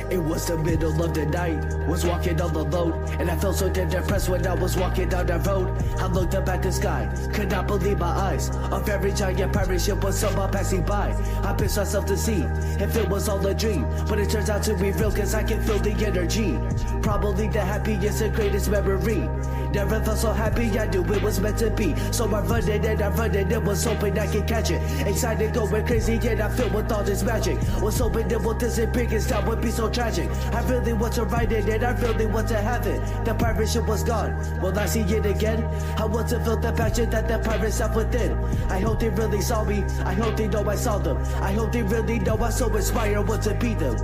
It was the middle of the night, was walking all alone, and I felt so damn depressed when I was walking down that road. I looked up at the sky, could not believe my eyes. A very giant pirate ship was somehow passing by. I pissed myself to see if it was all a dream, but it turns out to be real cause I can feel the energy. Probably the happiest and greatest memory. Never felt so happy, I knew it was meant to be. So I run it and was hoping I could catch it. Excited, going crazy, and I filled with all this magic. Was hoping that what this biggest time would be so tragic. I really want to write it and I really want to have it. The pirate ship was gone, will I see it again? I want to feel the passion that the pirates have within. I hope they really saw me, I hope they know I saw them. I hope they really know I so inspired want to be them.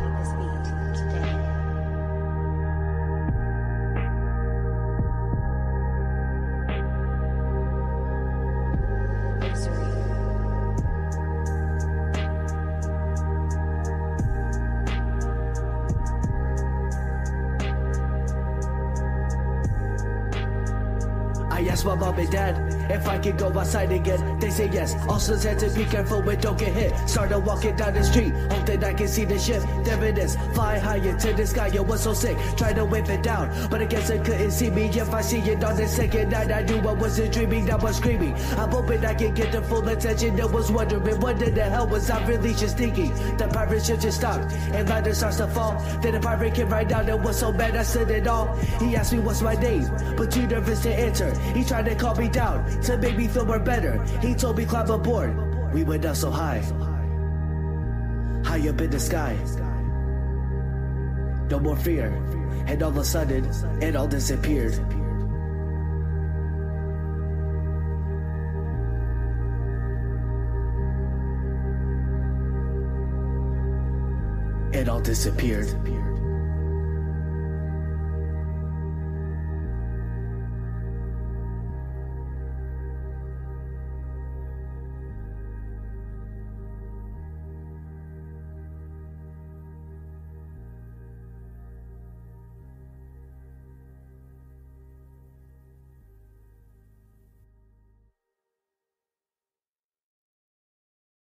I asked my mom and dad if I could go outside again. They say yes, also said to be careful and don't get hit. Started walking down the street, hope that I can see the ship. There it is, fly high into the sky, it was so sick. Tried to whip it down, but I guess it couldn't see me. If I see it on the second night, I knew I wasn't dreaming, I was screaming. I'm hoping I can get the full attention. I was wondering what in the hell was I really just thinking. The pirate ship just stopped, and ladder starts to fall. Then the pirate came right down and was so mad I said it all. He asked me what's my name, but too nervous to answer. He tried to calm me down, to make me feel more better. He told me climb aboard. We went up so high, high up in the sky. No more fear, and all of a sudden, it all disappeared. It all disappeared.